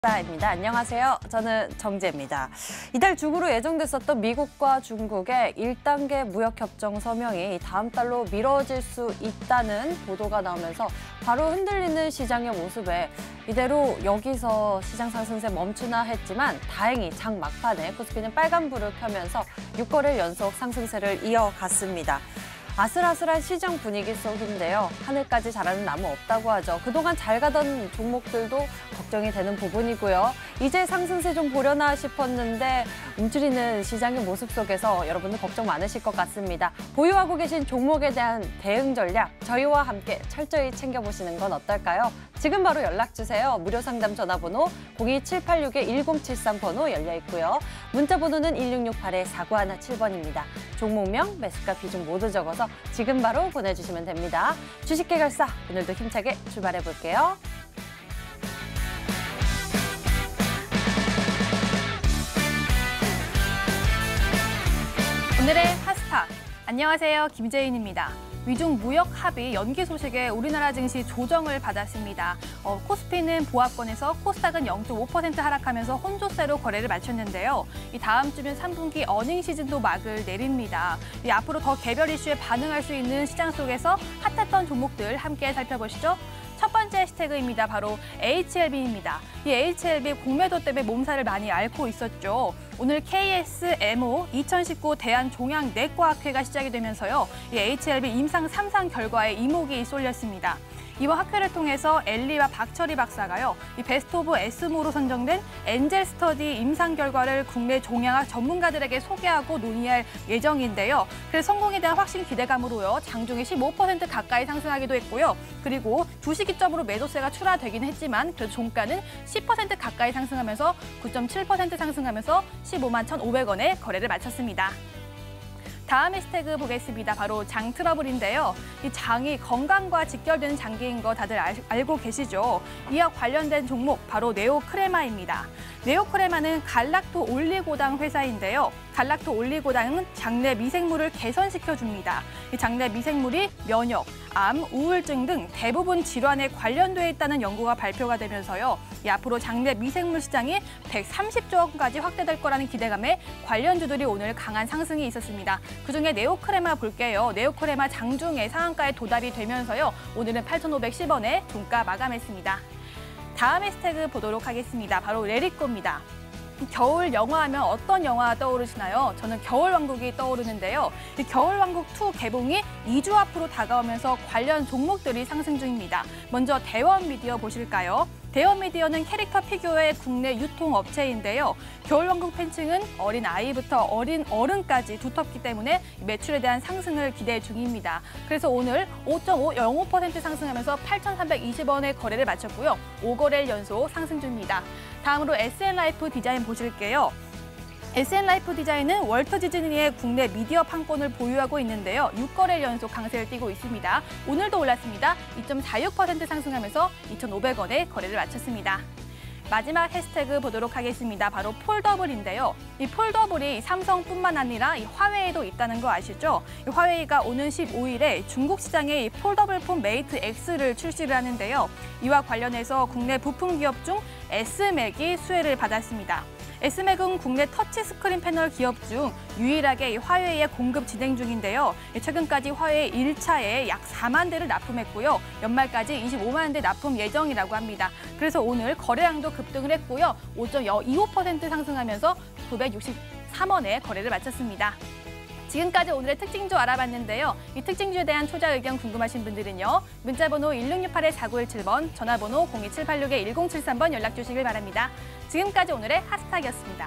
입니다. 안녕하세요. 저는 정재입니다. 이달 중으로 예정됐었던 미국과 중국의 1단계 무역협정 서명이 다음 달로 미뤄질 수 있다는 보도가 나오면서 바로 흔들리는 시장의 모습에 이대로 여기서 시장 상승세 멈추나 했지만 다행히 장 막판에 코스피는 빨간불을 켜면서 6거래일 연속 상승세를 이어갔습니다. 아슬아슬한 시장 분위기 속인데요. 하늘까지 자라는 나무 없다고 하죠. 그동안 잘 가던 종목들도 걱정이 되는 부분이고요. 이제 상승세 좀 보려나 싶었는데 움츠리는 시장의 모습 속에서 여러분들 걱정 많으실 것 같습니다. 보유하고 계신 종목에 대한 대응 전략 저희와 함께 철저히 챙겨보시는 건 어떨까요? 지금 바로 연락주세요. 무료 상담 전화번호 02786-1073 번호 열려 있고요. 문자 번호는 1668-4917번입니다. 종목명, 매수가, 비중 모두 적어서 지금 바로 보내주시면 됩니다. 주식계결사, 오늘도 힘차게 출발해볼게요. 오늘의 핫스타. 안녕하세요. 김재인입니다. 위중 무역 합의 연기 소식에 우리나라 증시 조정을 받았습니다. 코스피는 보합권에서 코스닥은 0.5% 하락하면서 혼조세로 거래를 마쳤는데요. 이 다음 주면 3분기 어닝 시즌도 막을 내립니다. 앞으로 더 개별 이슈에 반응할 수 있는 시장 속에서 핫했던 종목들 함께 살펴보시죠. 첫 번째 해시태그입니다. 바로 HLB입니다. 이 HLB 공매도 때문에 몸살을 많이 앓고 있었죠. 오늘 KSMO 2019 대한종양내과학회가 시작이 되면서요. 이 HLB 임상 3상 결과에 이목이 쏠렸습니다. 이번 학회를 통해서 엘리와 박철희 박사가요. 이 베스트 오브 에스모로 선정된 엔젤 스터디 임상 결과를 국내 종양학 전문가들에게 소개하고 논의할 예정인데요. 그래서 성공에 대한 확신 기대감으로요. 장중에 15% 가까이 상승하기도 했고요. 그리고 주식 기점으로 매도세가 출하되긴 했지만 그래도 종가는 10% 가까이 상승하면서 9.7% 상승하면서 15만 1,500원에 거래를 마쳤습니다. 다음 해시태그 보겠습니다. 바로 장 트러블인데요. 이 장이 건강과 직결되는 장기인 거 다들 알고 계시죠? 이와 관련된 종목 바로 네오크레마입니다. 네오크레마는 갈락토 올리고당 회사인데요. 갈락토 올리고당은 장내 미생물을 개선시켜줍니다. 이 장내 미생물이 면역, 암, 우울증 등 대부분 질환에 관련돼 있다는 연구가 발표가 되면서요. 앞으로 장내 미생물 시장이 130조 원까지 확대될 거라는 기대감에 관련주들이 오늘 강한 상승이 있었습니다. 그중에 네오크레마 볼게요. 네오크레마 장중에 상한가에 도달이 되면서요. 오늘은 8,510원에 종가 마감했습니다. 다음 해시태그 보도록 하겠습니다. 바로 레리꼬입니다. 겨울 영화하면 어떤 영화 떠오르시나요? 저는 겨울왕국이 떠오르는데요. 이 겨울왕국2 개봉이 2주 앞으로 다가오면서 관련 종목들이 상승 중입니다. 먼저 대원미디어 보실까요? 대원미디어는 캐릭터 피규어의 국내 유통업체인데요. 겨울왕국 팬층은 어린 아이부터 어린 어른까지 두텁기 때문에 매출에 대한 상승을 기대 중입니다. 그래서 오늘 5.05% 상승하면서 8,320원의 거래를 마쳤고요. 5거래일 연속 상승 중입니다. 다음으로 SN라이프 디자인 보실게요. SN라이프 디자인은 월터 디즈니의 국내 미디어 판권을 보유하고 있는데요. 6거래일 연속 강세를 띠고 있습니다. 오늘도 올랐습니다. 2.46% 상승하면서 2,500원에 거래를 마쳤습니다. 마지막 해시태그 보도록 하겠습니다. 바로 폴더블인데요. 이 폴더블이 삼성뿐만 아니라 이 화웨이도 있다는 거 아시죠? 이 화웨이가 오는 15일에 중국 시장에 이 폴더블 폰 메이트 X를 출시를 하는데요. 이와 관련해서 국내 부품 기업 중 S맥이 수혜를 받았습니다. S맥은 국내 터치스크린 패널 기업 중 유일하게 화웨이에 공급 진행 중인데요. 최근까지 화웨이 1차에 약 4만 대를 납품했고요. 연말까지 25만 대 납품 예정이라고 합니다. 그래서 오늘 거래량도 급등을 했고요. 5.25% 상승하면서 963원에 거래를 마쳤습니다. 지금까지 오늘의 특징주 알아봤는데요. 이 특징주에 대한 투자 의견 궁금하신 분들은요. 문자번호 1668-4917번, 전화번호 02786-1073번 연락 주시길 바랍니다. 지금까지 오늘의 핫스탁이었습니다.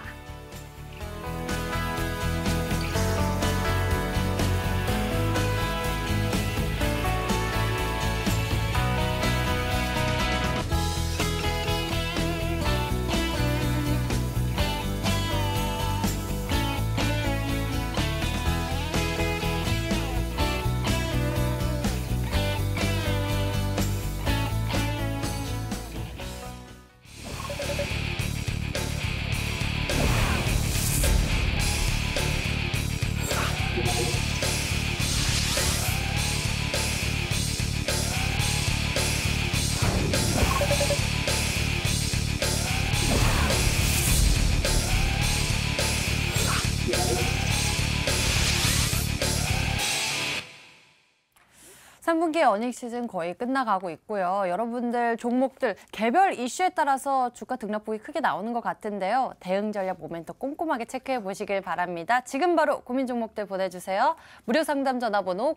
3분기 어닝 시즌 거의 끝나가고 있고요. 여러분들 종목들 개별 이슈에 따라서 주가 등락폭이 크게 나오는 것 같은데요. 대응 전략 모멘텀 꼼꼼하게 체크해 보시길 바랍니다. 지금 바로 고민 종목들 보내주세요. 무료 상담 전화번호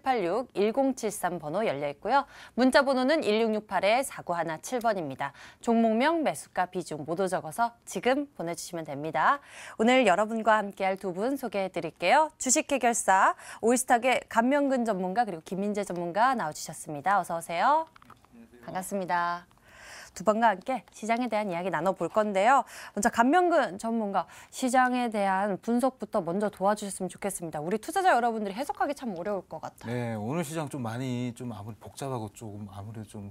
02786-1073 번호 열려 있고요. 문자 번호는 1668-4917번입니다. 종목명, 매수가, 비중 모두 적어서 지금 보내주시면 됩니다. 오늘 여러분과 함께할 두 분 소개해 드릴게요. 주식해결사 오이스탁의 감명근 전문가 그리고 김민재 전문가 나와주셨습니다. 어서 오세요. 안녕하세요. 반갑습니다. 두 분과 함께 시장에 대한 이야기 나눠볼 건데요. 먼저 감명근 전문가, 시장에 대한 분석부터 먼저 도와주셨으면 좋겠습니다. 우리 투자자 여러분들이 해석하기 참 어려울 것 같아요. 네, 오늘 시장 좀 많이 아무래도 복잡하고 조금 아무래도 좀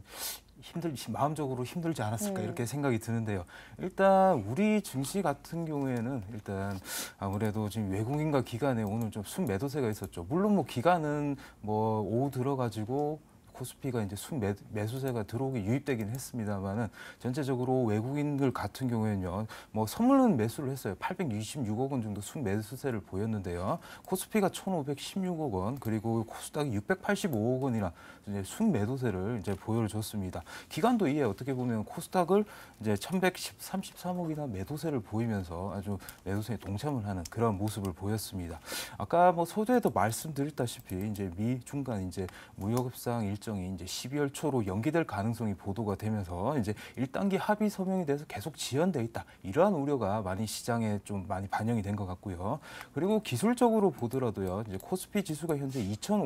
마음적으로 힘들지 않았을까 이렇게 생각이 드는데요. 일단 우리 증시 같은 경우에는 일단 아무래도 지금 외국인과 기관에 오늘 좀 순매도세가 있었죠. 물론 뭐 기관은 뭐 오후 들어가지고 코스피가 이제 순매수세가 들어오기 유입되긴 했습니다만은 전체적으로 외국인들 같은 경우에는요, 뭐 선물은 매수를 했어요. 826억 원 정도 순매수세를 보였는데요. 코스피가 1,516억 원, 그리고 코스닥이 685억 원이나 이제 순매도세를 이제 보여줬습니다. 기관도 이에 어떻게 보면 코스닥을 이제 1,133억이나 매도세를 보이면서 아주 매도세에 동참을 하는 그런 모습을 보였습니다. 아까 뭐 서두에도 말씀드렸다시피 이제 미 중간 이제 무역협상 일정이 이제 12월 초로 연기될 가능성이 보도가 되면서 이제 1단계 합의 서명에 대해서 계속 지연돼 있다. 이러한 우려가 많이 시장에 좀 많이 반영이 된 것 같고요. 그리고 기술적으로 보더라도요. 이제 코스피 지수가 현재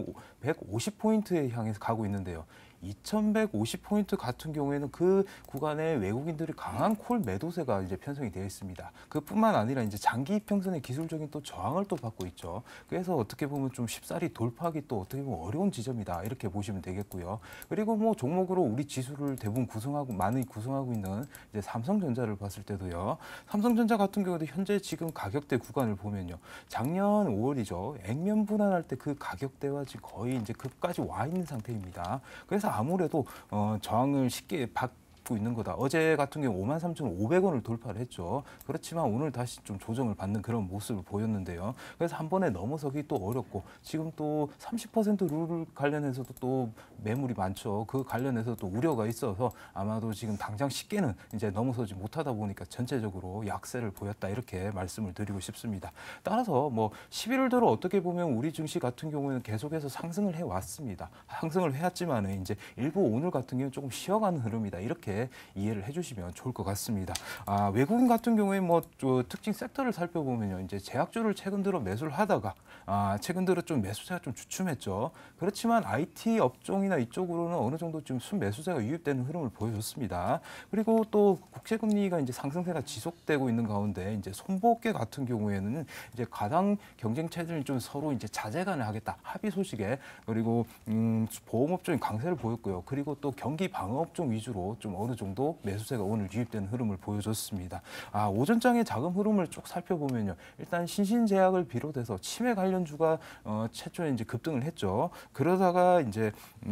2,150포인트에 향해서 가고 있는데요. 2,150포인트 같은 경우에는 그 구간에 외국인들이 강한 콜 매도세가 이제 편성이 되어 있습니다. 그뿐만 아니라 이제 장기 이평선의 기술적인 또 저항을 또 받고 있죠. 그래서 어떻게 보면 좀 쉽사리 돌파하기 또 어떻게 보면 어려운 지점이다 이렇게 보시면 되겠고요. 그리고 뭐 종목으로 우리 지수를 대부분 많이 구성하고 있는 이제 삼성전자를 봤을 때도요. 삼성전자 같은 경우도 현재 지금 가격대 구간을 보면요. 작년 5월이죠. 액면 분할할 때 그 가격대와 지금 거의 이제 급까지 와 있는 상태입니다. 그래서 아무래도 저항을 쉽게 받고 있는 거다. 어제 같은 경우 53,500원을 돌파를 했죠. 그렇지만 오늘 다시 좀 조정을 받는 그런 모습을 보였는데요. 그래서 한 번에 넘어서기 또 어렵고 지금 또 30% 룰 관련해서도 또 매물이 많죠. 그 관련해서 또 우려가 있어서 아마도 지금 당장 쉽게는 이제 넘어서지 못하다 보니까 전체적으로 약세를 보였다 이렇게 말씀을 드리고 싶습니다. 따라서 뭐 11월 들어 어떻게 보면 우리 증시 같은 경우에는 계속해서 상승을 해왔습니다. 상승을 해왔지만은 이제 일부 오늘 같은 경우는 조금 쉬어가는 흐름이다 이렇게 이해를 해주시면 좋을 것 같습니다. 외국인 같은 경우에 뭐 특징 섹터를 살펴보면요, 이제 제약주를 최근 들어 매수를 하다가 최근 들어 좀 매수세가 좀 주춤했죠. 그렇지만 IT 업종이나 이쪽으로는 어느 정도 좀 순매수세가 유입되는 흐름을 보여줬습니다. 그리고 또 국제금리가 이제 상승세가 지속되고 있는 가운데 이제 손보업계 같은 경우에는 이제 가당 경쟁 체제를 좀 서로 이제 자제간을 하겠다 합의 소식에 그리고 보험업종이 강세를 보였고요. 그리고 또 경기 방어업종 위주로 좀 어느 정도 매수세가 오늘 유입되는 흐름을 보여줬습니다. 오전장의 자금 흐름을 쭉 살펴보면요. 일단 신신제약을 비롯해서 치매 관련주가 최초에 이제 급등을 했죠. 그러다가 이제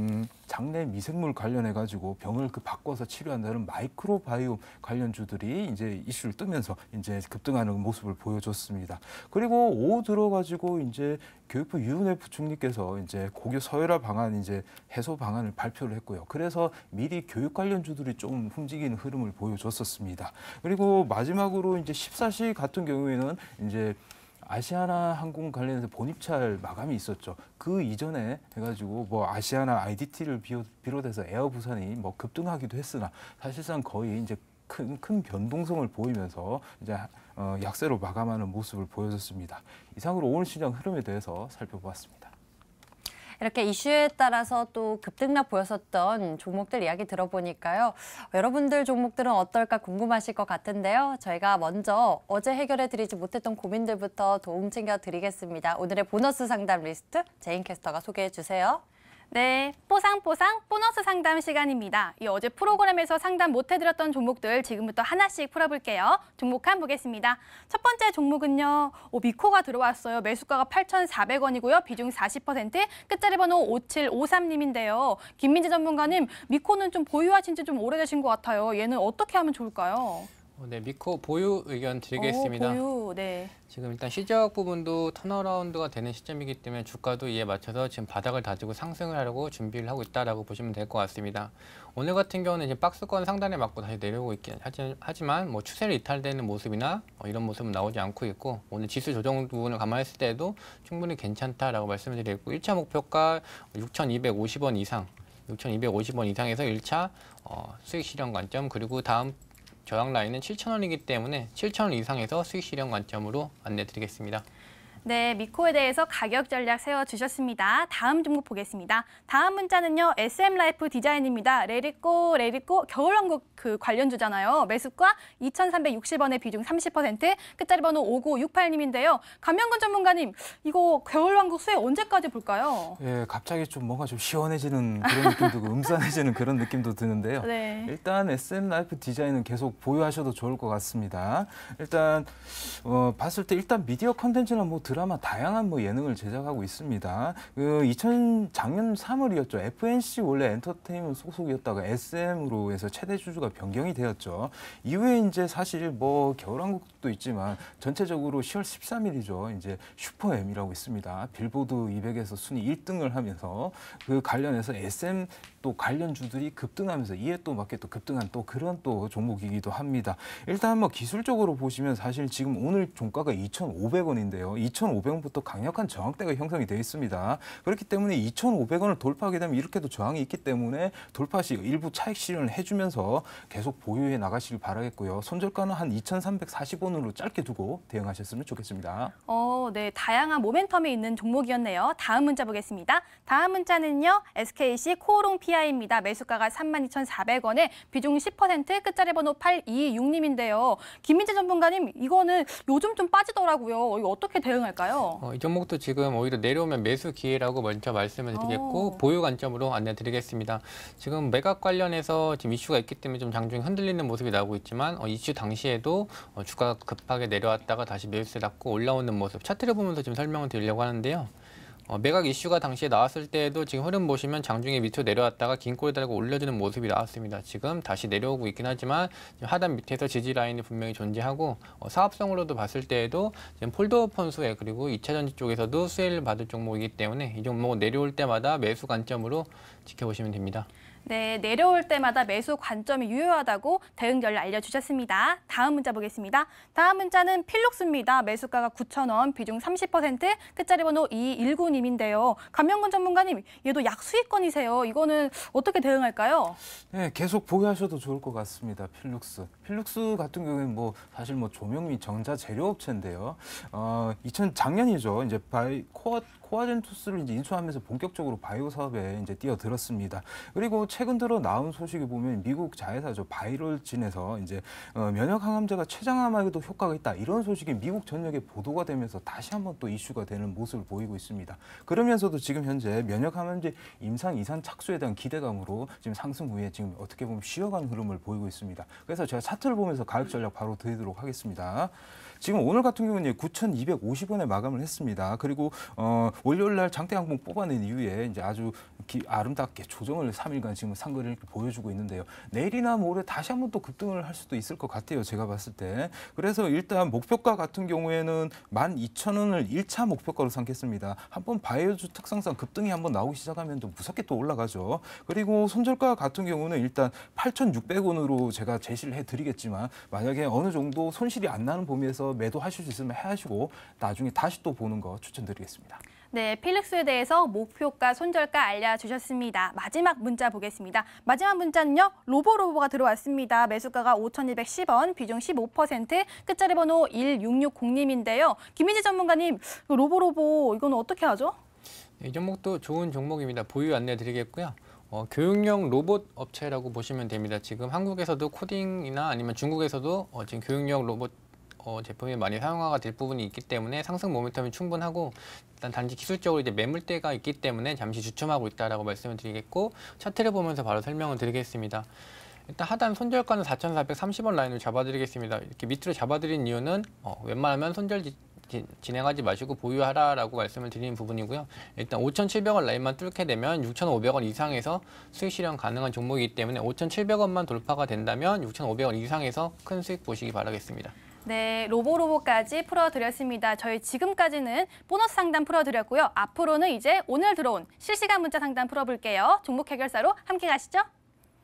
장내 미생물 관련해 가지고 병을 바꿔서 치료한다는 마이크로바이옴 관련주들이 이제 이슈를 뜨면서 이제 급등하는 모습을 보여줬습니다. 그리고 오후 들어가지고 이제 교육부 유은혜 부총리께서 이제 고교 서열화 방안 이제 해소 방안을 발표를 했고요. 그래서 미리 교육 관련주들이 좀 움직이는 흐름을 보여줬었습니다. 그리고 마지막으로 이제 14시 같은 경우에는 이제 아시아나 항공 관련해서 본입찰 마감이 있었죠. 그 이전에 해가지고 뭐 아시아나 IDT를 비롯해서 에어부산이 뭐 급등하기도 했으나 사실상 거의 이제 큰 변동성을 보이면서 이제 약세로 마감하는 모습을 보여줬습니다. 이상으로 오늘 시장 흐름에 대해서 살펴보았습니다. 이렇게 이슈에 따라서 또 급등락 보였었던 종목들 이야기 들어보니까요. 여러분들 종목들은 어떨까 궁금하실 것 같은데요. 저희가 먼저 어제 해결해드리지 못했던 고민들부터 도움 챙겨드리겠습니다. 오늘의 보너스 상담 리스트 제인 캐스터가 소개해 주세요. 네, 뽀상뽀상 보너스 상담 시간입니다. 이 어제 프로그램에서 상담 못 해드렸던 종목들 지금부터 하나씩 풀어볼게요. 종목한 보겠습니다. 첫 번째 종목은요. 미코가 들어왔어요. 매수가가 8,400원이고요. 비중 40%, 끝자리 번호 5753님인데요. 김민재 전문가님, 미코는 좀 보유하신 지 좀 오래되신 것 같아요. 얘는 어떻게 하면 좋을까요? 네, 미코 보유 의견 드리겠습니다. 보유, 네. 지금 일단 실적 부분도 턴어라운드가 되는 시점이기 때문에 주가도 이에 맞춰서 지금 바닥을 다지고 상승을 하려고 준비를 하고 있다라고 보시면 될 것 같습니다. 오늘 같은 경우는 이제 박스권 상단에 맞고 다시 내려오고 있긴 하지만 뭐 추세를 이탈되는 모습이나 이런 모습은 나오지 않고 있고 오늘 지수 조정 부분을 감안했을 때도 충분히 괜찮다라고 말씀을 드리고 1차 목표가 6,250원 이상, 6,250원 이상에서 1차 수익 실현 관점 그리고 다음 저항 라인은 7,000원이기 때문에 7,000원 이상에서 수익 실현 관점으로 안내 드리겠습니다. 네, 미코에 대해서 가격 전략 세워주셨습니다. 다음 종목 보겠습니다. 다음 문자는요, SM라이프 디자인입니다. 레리꼬, 겨울왕국 그 관련주잖아요. 매수가 2,360원의 비중 30%, 끝자리 번호 5968님인데요. 감명근 전문가님, 이거 겨울왕국 수혜 언제까지 볼까요? 예, 갑자기 좀 뭔가 좀 시원해지는 그런 느낌도 들고 음산해지는 그런 느낌도 드는데요. 네. 일단 SM라이프 디자인은 계속 보유하셔도 좋을 것 같습니다. 일단 봤을 때 일단 미디어 컨텐츠나 뭐 드라마 다양한 뭐 예능을 제작하고 있습니다. 작년 3월이었죠. FNC 원래 엔터테인먼트 소속이었다가 SM으로 해서 최대 주주가 변경이 되었죠. 이후에 이제 사실 뭐 겨울왕국도 있지만 전체적으로 10월 13일이죠. 이제 슈퍼엠이라고 있습니다. 빌보드 200에서 순위 1등을 하면서 그 관련해서 SM 또 관련주들이 급등하면서 이에 또 맞게 또 급등한 또 그런 또 종목이기도 합니다. 일단 뭐 기술적으로 보시면 사실 지금 오늘 종가가 2,500원인데요. 2,500원부터 강력한 저항대가 형성이 되어 있습니다. 그렇기 때문에 2,500원을 돌파하게 되면 이렇게도 저항이 있기 때문에 돌파 시 일부 차익 실현을 해주면서 계속 보유해 나가시길 바라겠고요. 손절가는 한 2,340원으로 짧게 두고 대응하셨으면 좋겠습니다. 네, 다양한 모멘텀이 있는 종목이었네요. 다음 문자 보겠습니다. 다음 문자는요, SKC 코오롱 PI입니다. 매수가가 32,400원에 비중 10%, 끝자리 번호 826님인데요. 김민재 전문가님, 이거는 요즘 좀 빠지더라고요. 이거 어떻게 대응할까요? 이 종목도 지금 오히려 내려오면 매수 기회라고 먼저 말씀을 드리겠고 보유 관점으로 안내 드리겠습니다. 지금 매각 관련해서 지금 이슈가 있기 때문에 좀 장중에 흔들리는 모습이 나오고 있지만 이슈 당시에도 주가가 급하게 내려왔다가 다시 매수세 잡고 올라오는 모습 차트를 보면서 지금 설명을 드리려고 하는데요. 매각 이슈가 당시에 나왔을 때에도 지금 흐름 보시면 장중에 밑으로 내려왔다가 긴 꼬리 달고 올려주는 모습이 나왔습니다. 지금 다시 내려오고 있긴 하지만 하단 밑에서 지지 라인이 분명히 존재하고 사업성으로도 봤을 때에도 지금 폴더폰 수혜 그리고 2차전지 쪽에서도 수혜를 받을 종목이기 때문에 이 종목은 내려올 때마다 매수 관점으로 지켜보시면 됩니다. 네, 내려올 때마다 매수 관점이 유효하다고 대응 전략 알려주셨습니다. 다음 문자 보겠습니다. 다음 문자는 필룩스입니다. 매수가가 9,000원, 비중 30%, 끝자리 번호 219님인데요. 감명근 전문가님, 얘도 약수익권이세요. 이거는 어떻게 대응할까요? 네, 계속 보유하셔도 좋을 것 같습니다. 필룩스. 필룩스 같은 경우에는 뭐 사실 뭐 조명 및 전자 재료 업체인데요. 작년이죠. 이제 코아젠투스를 이제 인수하면서 본격적으로 바이오 사업에 이제 뛰어들었습니다. 그리고 최근 들어 나온 소식을 보면 미국 자회사죠. 바이럴진에서 이제 면역 항암제가 췌장암에도 효과가 있다. 이런 소식이 미국 전역에 보도가 되면서 다시 한번 또 이슈가 되는 모습을 보이고 있습니다. 그러면서도 지금 현재 면역 항암제 임상 이상 착수에 대한 기대감으로 지금 상승 후에 지금 어떻게 보면 쉬어가는 흐름을 보이고 있습니다. 그래서 제가 차트를 보면서 가격 전략 바로 드리도록 하겠습니다. 지금 오늘 같은 경우는 9,250원에 마감을 했습니다. 그리고 월요일 날 장대 항봉 뽑아낸 이후에 이제 아주 아름답게 조정을 3일간 지금 상거래를 이렇게 보여주고 있는데요. 내일이나 모레 다시 한번 또 급등을 할 수도 있을 것 같아요. 제가 봤을 때. 그래서 일단 목표가 같은 경우에는 12,000원을 1차 목표가로 삼겠습니다. 한번 바이오주 특성상 급등이 한번 나오기 시작하면 또 무섭게 또 올라가죠. 그리고 손절가 같은 경우는 일단 8,600원으로 제가 제시를 해드리겠지만 만약에 어느 정도 손실이 안 나는 범위에서 매도하실 수 있으면 하시고 나중에 다시 또 보는 거 추천드리겠습니다. 네, 필룩스에 대해서 목표가, 손절가 알려주셨습니다. 마지막 문자 보겠습니다. 마지막 문자는요, 로보로보가 들어왔습니다. 매수가가 5,210원, 비중 15%, 끝자리 번호 1660님인데요. 김민지 전문가님, 로보로보 이거는 어떻게 하죠? 이 종목도 좋은 종목입니다. 보유 안내 드리겠고요. 교육용 로봇 업체라고 보시면 됩니다. 지금 한국에서도 코딩이나 아니면 중국에서도 지금 교육용 로봇 제품이 많이 사용화가 될 부분이 있기 때문에 상승 모멘텀이 충분하고 일단 단지 기술적으로 이제 매물대가 있기 때문에 잠시 주춤하고 있다라고 말씀을 드리겠고 차트를 보면서 바로 설명을 드리겠습니다. 일단 하단 손절가는 4,430원 라인을 잡아드리겠습니다. 이렇게 밑으로 잡아드린 이유는 웬만하면 손절 진행하지 마시고 보유하라라고 말씀을 드리는 부분이고요. 일단 5,700원 라인만 뚫게 되면 6,500원 이상에서 수익 실현 가능한 종목이기 때문에 5,700원만 돌파가 된다면 6,500원 이상에서 큰 수익 보시기 바라겠습니다. 네, 로보까지 풀어드렸습니다. 저희 지금까지는 보너스 상담 풀어드렸고요. 앞으로는 이제 오늘 들어온 실시간 문자 상담 풀어볼게요. 종목 해결사로 함께 가시죠.